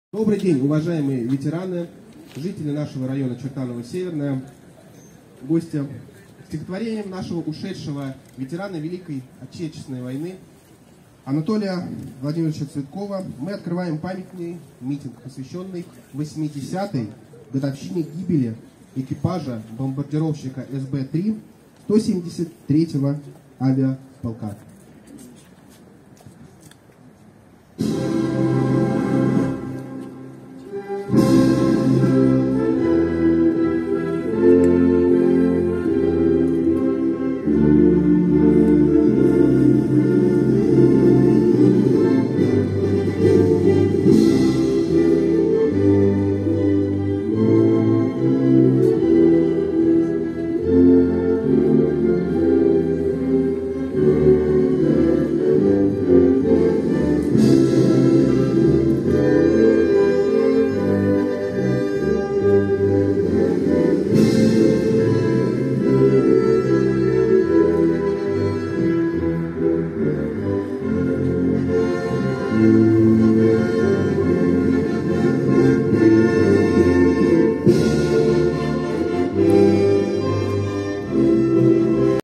Добрый день, уважаемые ветераны, жители нашего района Чертаново-Северное, гости. Стихотворением нашего ушедшего ветерана Великой Отечественной войны Анатолия Владимировича Цветкова мы открываем памятный митинг, посвященный 80-й годовщине гибели экипажа бомбардировщика СБ-3 173-го авиаполка.